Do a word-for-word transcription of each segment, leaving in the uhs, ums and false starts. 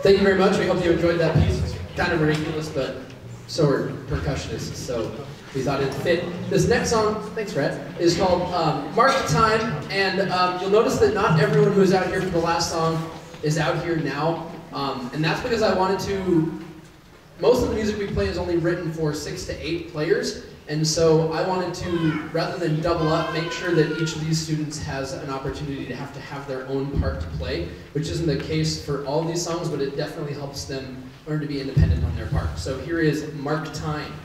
Thank you very much. We hope you enjoyed that piece. It's kind of ridiculous, but so are percussionists, so we thought it'd fit. This next song, thanks Brett, is called um, Mark Time, and um, you'll notice that not everyone who was out here for the last song is out here now, um, and that's because I wanted to, most of the music we play is only written for six to eight players, and so I wanted to, rather than double up, make sure that each of these students has an opportunity to have to have their own part to play, which isn't the case for all of these songs, but it definitely helps them learn to be independent on their part. So here is Mark Time.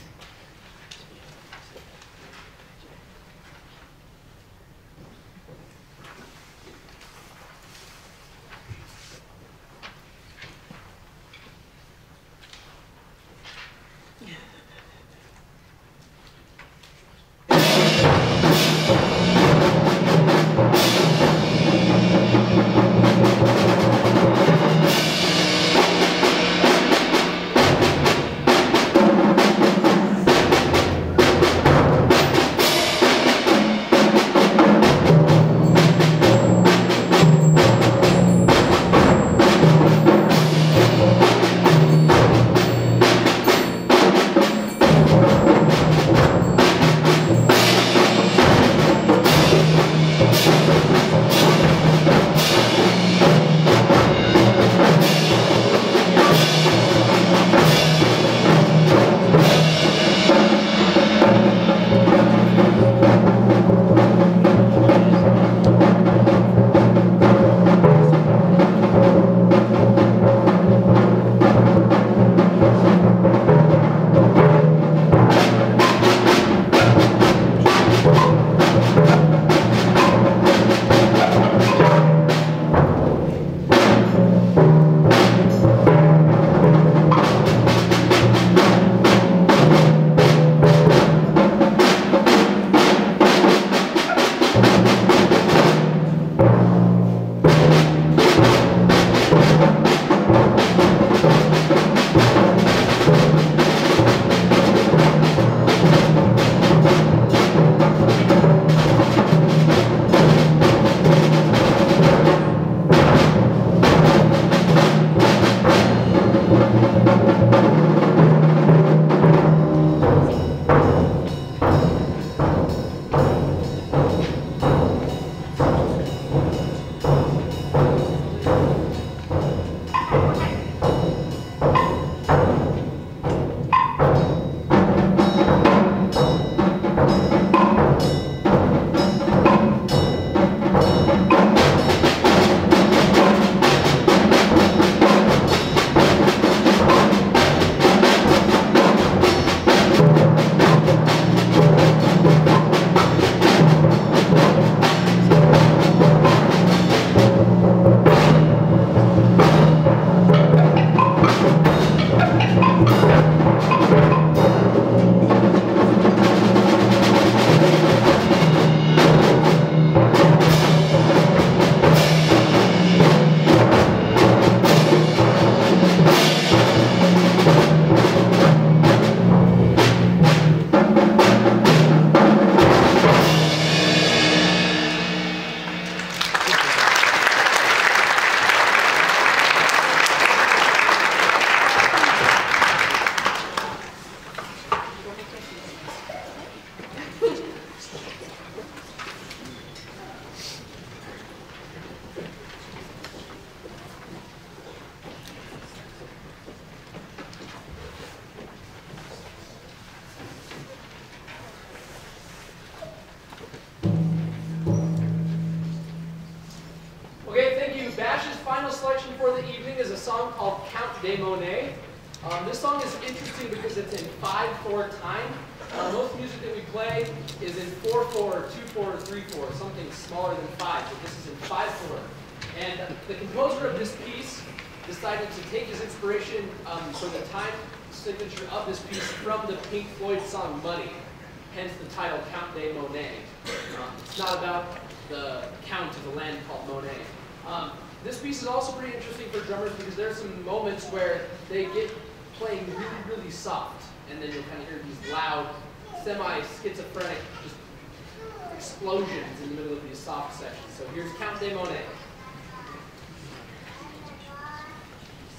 Um, this song is interesting because it's in five four time. Uh, most music that we play is in four four, two four, three four, something smaller than five, but this is in five four. And the composer of this piece decided to take his inspiration um, for the time signature of this piece from the Pink Floyd song Money, hence the title Count de Monet. Um, it's not about the count of the land called Monet. Um, this piece is also pretty interesting for drummers because there are some moments where they get playing really, really soft, and then you'll kind of hear these loud, semi-schizophrenic just explosions in the middle of these soft sections. So here's Count de Monet.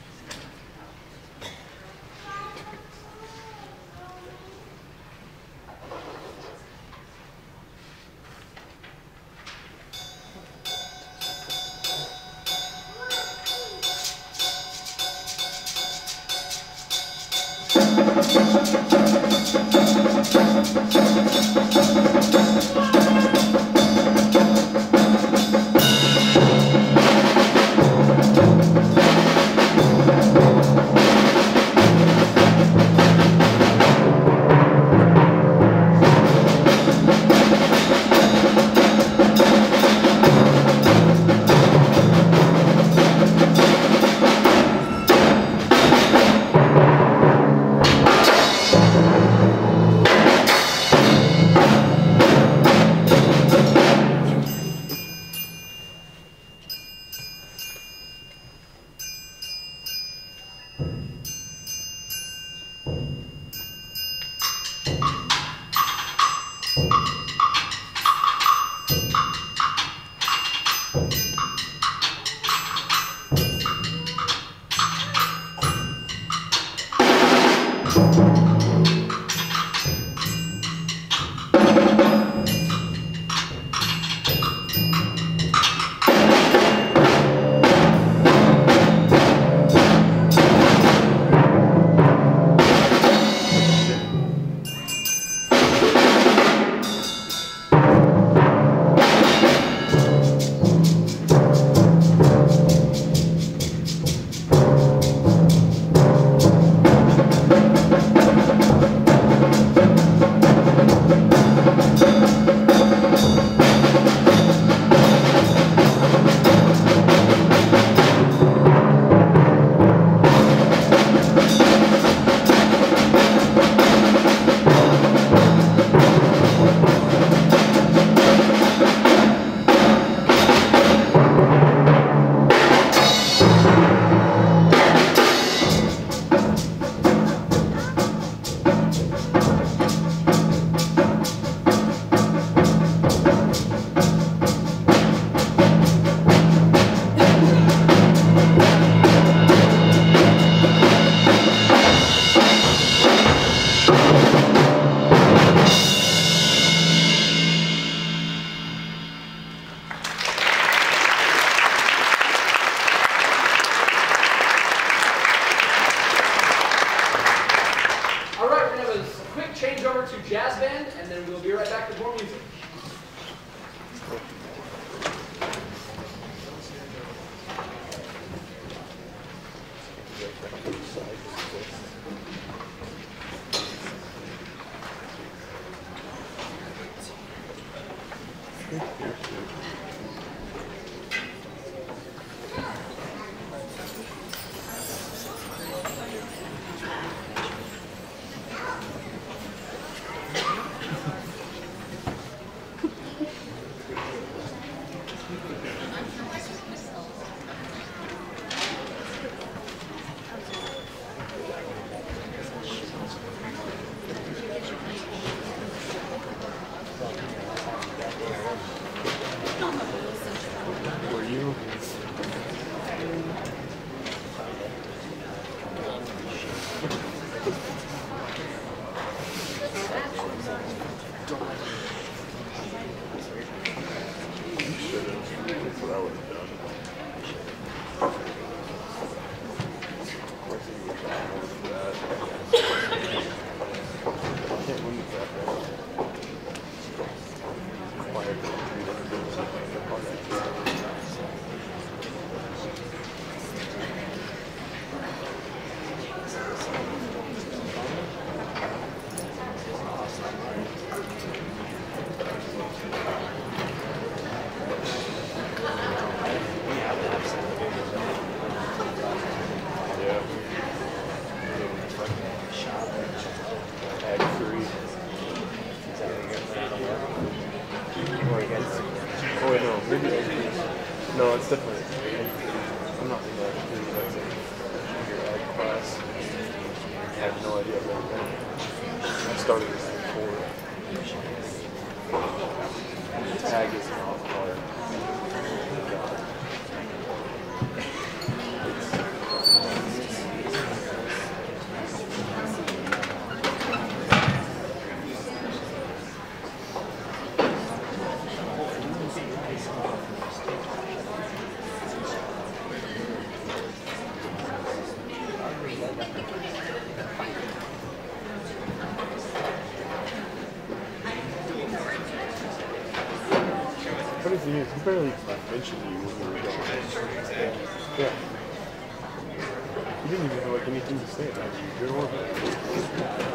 thing is, he barely mentioned you when we were going. Yeah. He didn't even have like anything to say about you, good or bad.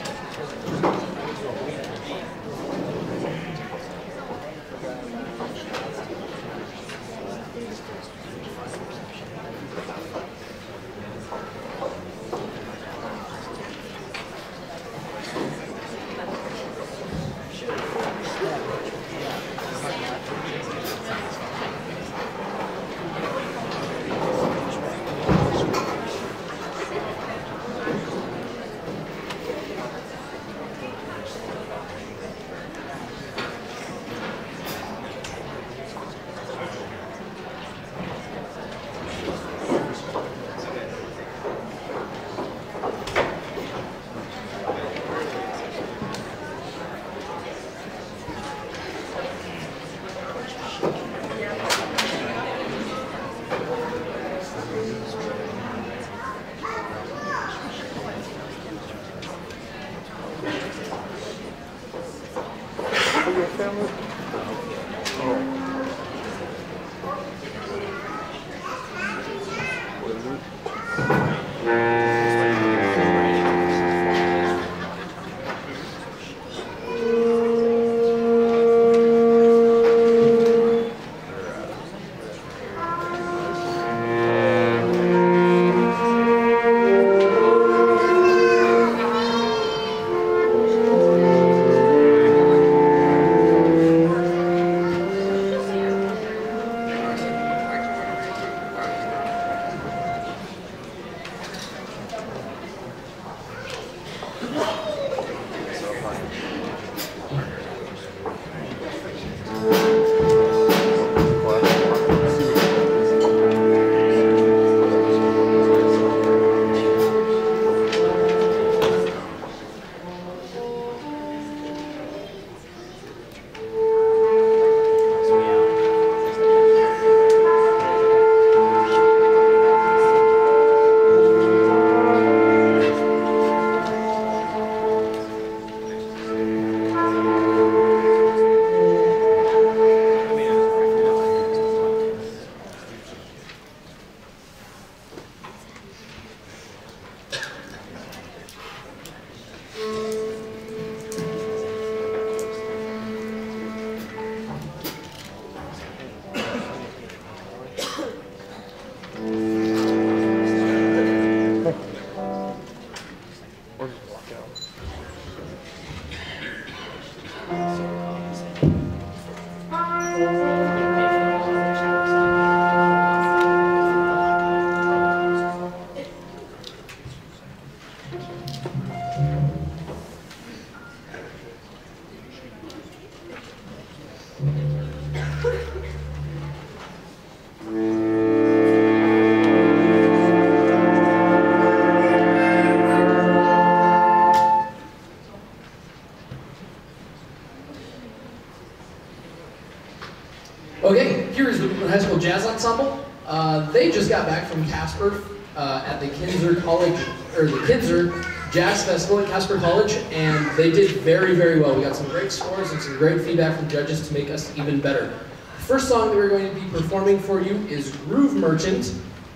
Okay, here is the High School Jazz Ensemble. Uh, they just got back from Casper uh, at the Kinzer College, or the Kinzer Jazz Festival at Casper College, and they did very, very well. We got some great scores and some great feedback from judges to make us even better. The first song that we're going to be performing for you is Groove Merchant,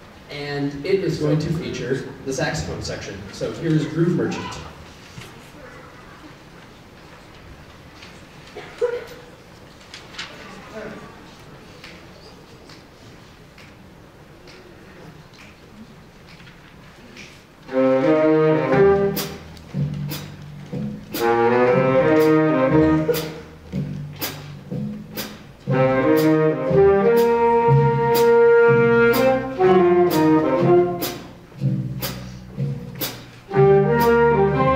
and it is going to feature the saxophone section. So here's Groove Merchant. Thank you.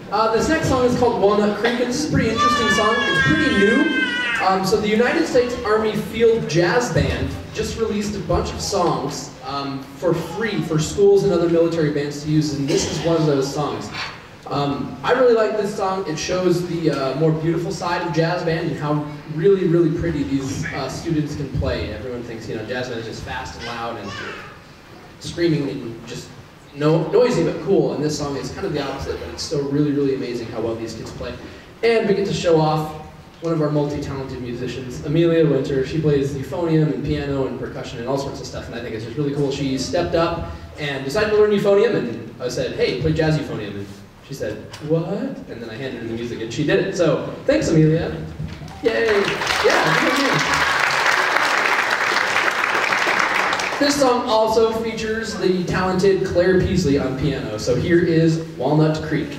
Uh, this next song is called Walnut Creek, and this is a pretty interesting song. It's pretty new. Um, so the United States Army Field Jazz Band just released a bunch of songs um, for free for schools and other military bands to use, and this is one of those songs. Um, I really like this song. It shows the uh, more beautiful side of jazz band and how really, really pretty these uh, students can play. Everyone thinks, you know, jazz band is just fast and loud and screaming and just no, noisy but cool, and this song is kind of the opposite, but it's still really, really amazing how well these kids play. And we get to show off one of our multi-talented musicians, Amelia Winter. She plays euphonium and piano and percussion and all sorts of stuff, and I think it's just really cool. She stepped up and decided to learn euphonium, and I said, hey, play jazz euphonium. And she said, what? And then I handed her the music, and she did it. So, thanks, Amelia. Yay. Yeah, good idea. This song also features the talented Claire Peasley on piano. So here is Walnut Creek.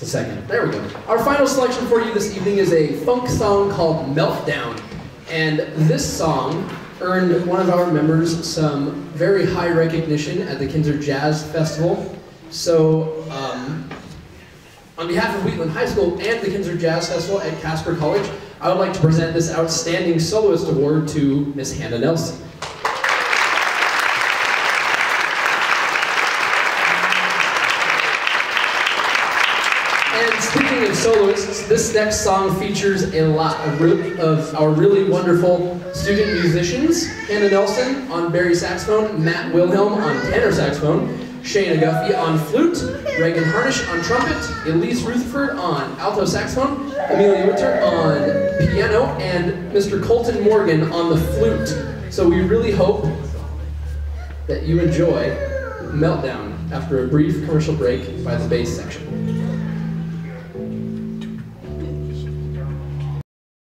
a second. There we go. Our final selection for you this evening is a funk song called Meltdown. And this song earned one of our members some very high recognition at the Kinzer Jazz Festival. So, um, on behalf of Wheatland High School and the Kinzer Jazz Festival at Casper College, I would like to present this Outstanding Soloist Award to Miss Hannah Nelson. And speaking of soloists, this next song features a lot of, re of our really wonderful student musicians. Hannah Nelson on bari saxophone, Matt Wilhelm on tenor saxophone, Shayna Guffey on flute, Reagan Harnish on trumpet, Elise Rutherford on alto saxophone, Amelia Witter on piano, and Mister Colton Morgan on the flute. So we really hope that you enjoy Meltdown after a brief commercial break by the bass section.